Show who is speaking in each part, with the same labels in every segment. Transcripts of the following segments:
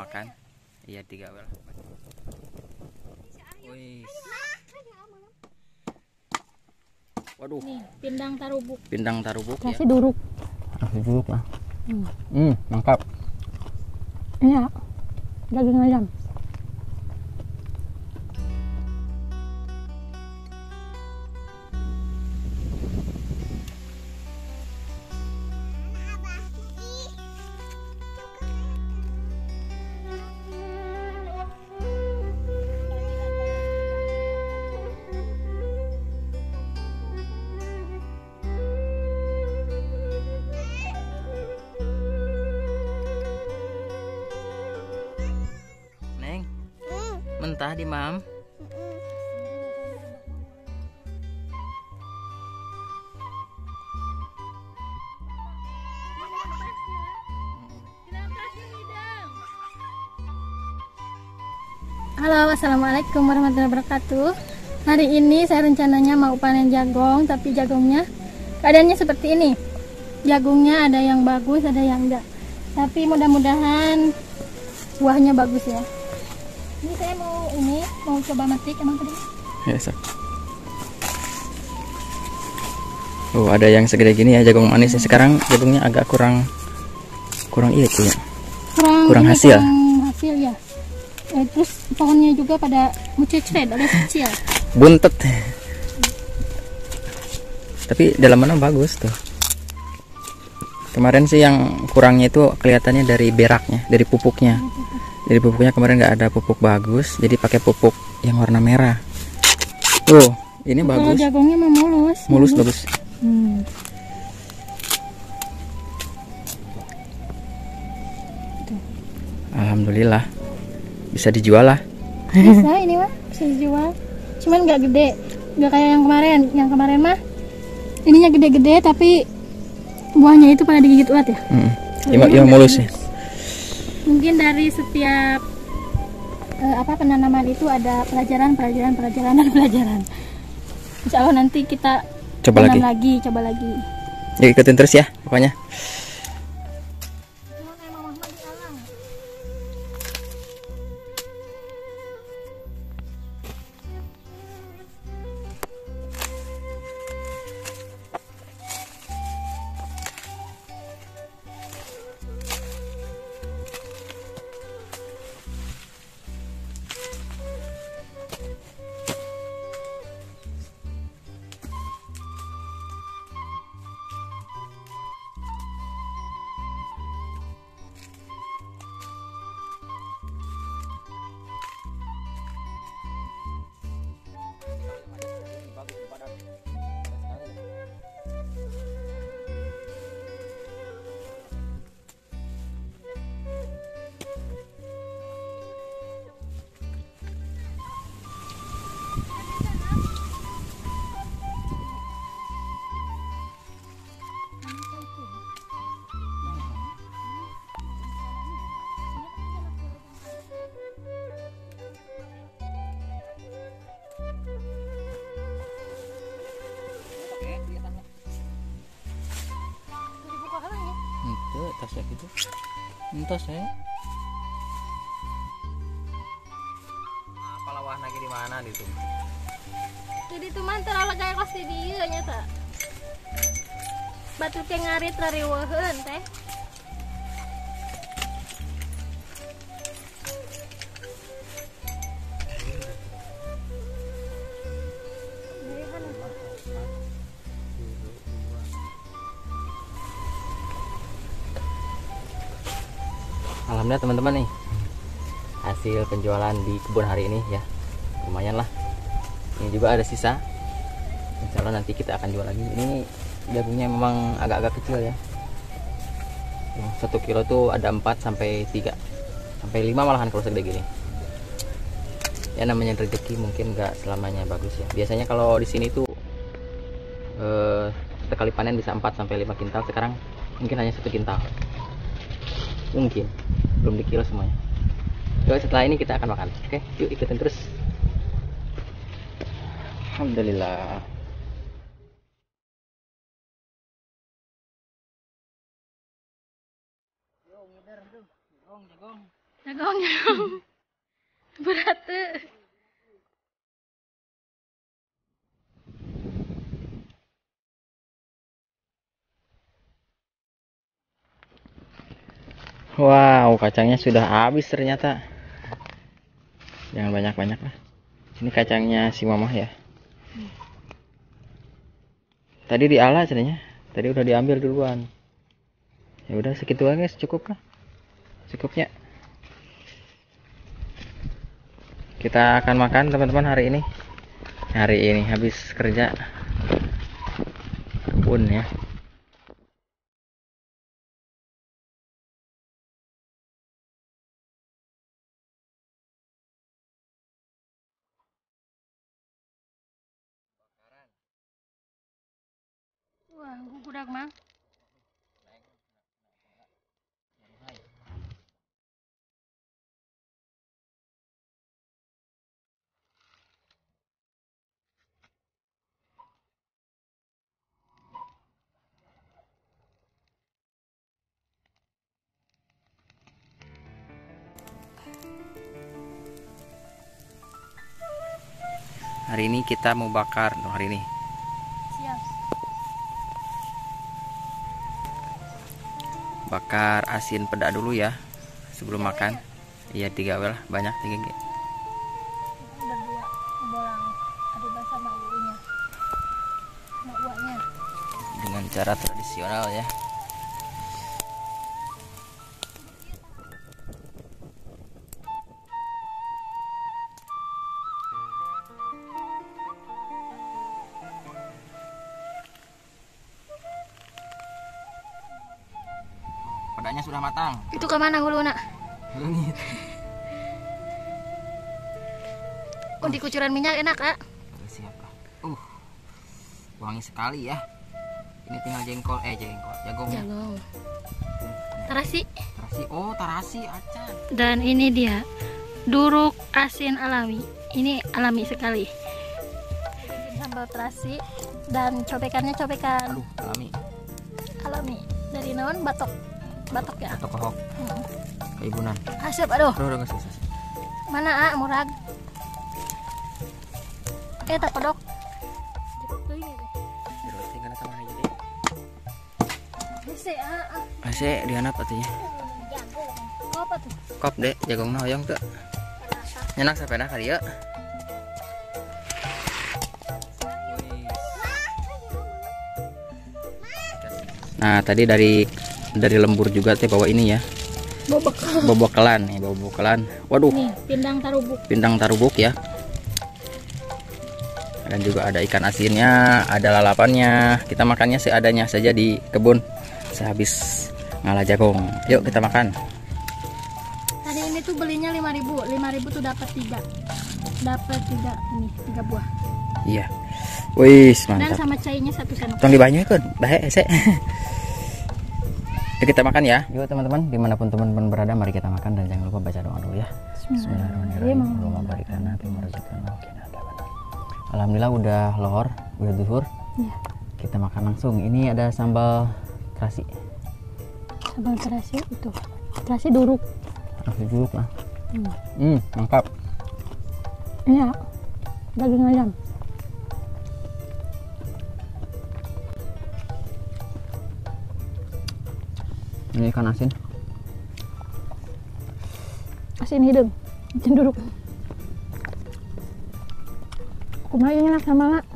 Speaker 1: makan. Iya 3 well. Wih. Waduh.
Speaker 2: Nih, pindang tarubuk.
Speaker 1: Pindang tarubuk ya.
Speaker 2: Kasih duruk.
Speaker 1: Kasih duruk lah. Mantap.
Speaker 2: Iya. Daging ayam.
Speaker 1: Mentah di mam.
Speaker 2: Halo, assalamualaikum warahmatullahi wabarakatuh. Hari ini saya rencananya mau panen jagung, tapi jagungnya keadaannya seperti ini. Jagungnya ada yang bagus, ada yang enggak. Tapi mudah-mudahan buahnya bagus ya. Ini saya mau coba metik emang tadi.
Speaker 1: Ya, so. Ada yang segede gini ya jagung manis. Sekarang jagungnya agak kurang itu ya. Kurang hasil.
Speaker 2: Kurang hasil ya. Terus pohonnya juga pada mucecret, ada kecil.
Speaker 1: Buntet. Tapi dalamannya bagus tuh. Kemarin sih yang kurangnya itu kelihatannya dari beraknya, dari pupuknya. Jadi pupuknya kemarin nggak ada pupuk bagus, jadi pakai pupuk yang warna merah. Tuh, ini bagus.
Speaker 2: Kalau jagungnya mau mulus.
Speaker 1: Mulus bagus. Alhamdulillah, bisa dijual lah.
Speaker 2: Bisa ini mah, bisa dijual. Cuman nggak gede, nggak kayak yang kemarin. Yang kemarin mah ininya gede-gede, tapi buahnya itu pada digigit ulat ya.
Speaker 1: Iya mulus ya.
Speaker 2: Mungkin dari setiap penanaman itu ada pelajaran. Insya Allah nanti kita
Speaker 1: coba
Speaker 2: lagi.
Speaker 1: Ya, ikutin terus ya pokoknya. Itu tasnya gitu. Entos ya. Apalah wah lagi di mana itu?
Speaker 2: Jadi tuh mah terlalu kayak kos di dieu nya teh. Batu teh ngarit rariweuheun teh.
Speaker 1: Alhamdulillah teman-teman nih, hasil penjualan di kebun hari ini ya lumayan lah. Ini juga ada sisa, insya Allah nanti kita akan jual lagi. Ini jagungnya memang agak-agak kecil ya. 1 kilo tuh ada 4 sampai 3 sampai 5 malahan kalau segede gini. Ya namanya rezeki, mungkin nggak selamanya bagus ya. Biasanya kalau di sini tuh sekali panen bisa 4 sampai 5 kintal. Sekarang mungkin hanya 1 kintal. Mungkin belum dikilo semuanya. Yuk, setelah ini kita akan makan. Oke, yuk ikutin terus. Alhamdulillah. Yo, ngider tuh. Jagong.
Speaker 2: Jagongnya berat tuh.
Speaker 1: Wow, kacangnya sudah habis ternyata. Jangan banyak-banyak lah. Ini kacangnya si mamah ya. Tadi diala sebenarnya. Tadi udah diambil duluan. Ya udah segitu aja guys, cukup lah. Cukupnya. Kita akan makan teman-teman hari ini. Hari ini habis kerja kebun ya.
Speaker 2: Wah, gugurak mang.
Speaker 1: Hari ini kita mau bakar hari ini.
Speaker 2: Siap.
Speaker 1: Bakar asin peda dulu ya sebelum makan. Iya 3 lah, banyak 3 G.
Speaker 2: Udah 2 bolang. Ada basah sama unya. Sama uaknya.
Speaker 1: Dengan cara tradisional ya. Pedanya sudah matang.
Speaker 2: Itu ke mana hulu nak?
Speaker 1: Lengit.
Speaker 2: Oh, di kucuran minyak enak, Kak.
Speaker 1: Siap lah. Wangi sekali ya. Ini tinggal jengkol, jagung.
Speaker 2: Jagong. Terasi.
Speaker 1: Tarasi, tarasi acan.
Speaker 2: Dan ini dia duruk asin alami. Ini alami sekali. Sambal terasi dan cobekannya cobekan
Speaker 1: Aduh,
Speaker 2: alami dari naon batok ya.
Speaker 1: Atau kohok. Keibunan.
Speaker 2: Asap aduh.
Speaker 1: Udah nggak sih.
Speaker 2: Mana murag? Tak kodok.
Speaker 1: Ase dihanap atunya.
Speaker 2: Apa tuh?
Speaker 1: Kop deh, jagung hoyong tuh. Nyenak sepeda kali ya. Nah, tadi dari lembur juga teh bawa ini ya. Bobokelan nih, bobokelan. Waduh.
Speaker 2: Nih,
Speaker 1: Pindang tarubuk ya. Dan juga ada ikan asinnya, ada lalapannya. Kita makannya seadanya saja di kebun. Sehabis ngalah jagung. Yuk kita makan.
Speaker 2: Tadi ini tuh belinya 5.000. 5.000 tuh dapat 3. Dapat 3 buah.
Speaker 1: Iya. Wih, mantap.
Speaker 2: Dan sama cainya 1 sendok.
Speaker 1: Tong dibanyu kan, bahe ese. Yuk kita makan ya. Yuk teman-teman, dimanapun teman-teman berada, mari kita makan dan jangan lupa baca doa dulu ya. Bismillahirrahmanirrahim. Allahumma barik lana fi ma razaqtana wa qina adzabannar. Alhamdulillah udah lohor, udah zuhur.
Speaker 2: Iya.
Speaker 1: Kita makan langsung. Ini ada sambal terasi.
Speaker 2: Sambal terasi itu. Terasi duruk.
Speaker 1: Terasi duruk lah. Mantap.
Speaker 2: Iya. Daging ayam.
Speaker 1: Ini ikan asin.
Speaker 2: Asin hidung. Cenderung. Kumaha enak sama nak.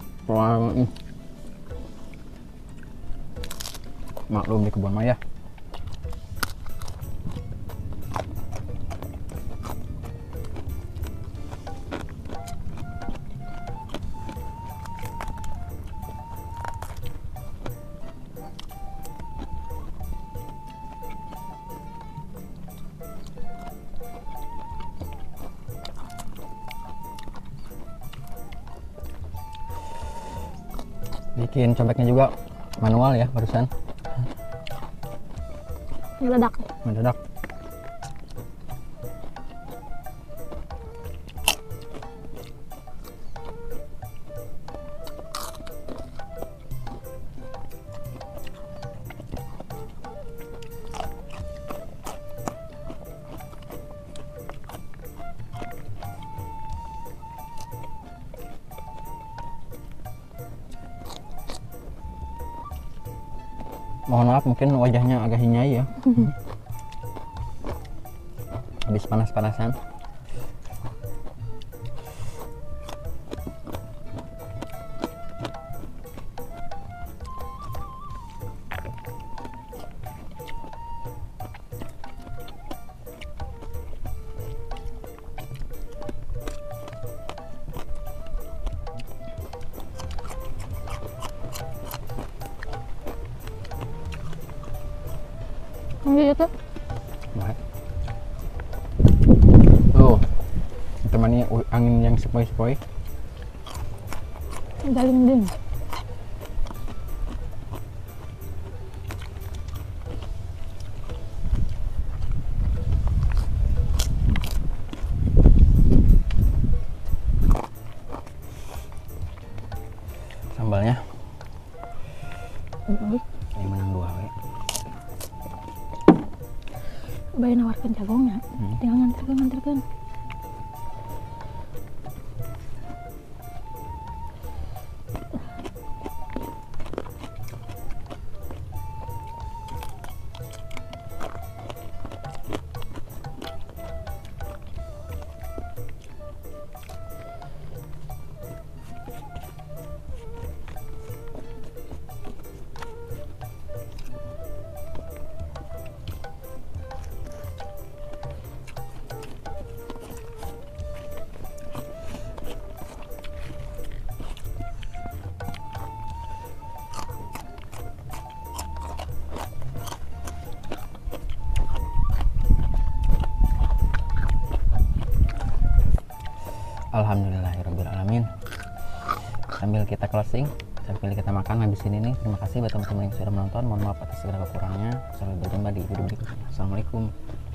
Speaker 1: Maklum di kebun maya. Bikin cobeknya juga manual ya barusan. Meledak. Mohon maaf mungkin wajahnya agak hinyai ya. Habis panas-panasan.
Speaker 2: Gitu.
Speaker 1: Baik. Tuh, temani angin yang sepoi-sepoi.
Speaker 2: Galing din.
Speaker 1: Sambalnya. Ini menang 2 we.
Speaker 2: Bayi nawarkan jagongnya, tinggal nganterkan.
Speaker 1: Alhamdulillahirrahmanirrahim. Sambil kita closing, sambil kita makan habis ini nih. Terima kasih buat teman-teman yang sudah menonton. Mohon maaf atas segala kekurangannya. Sampai berjumpa di video berikutnya. Assalamualaikum.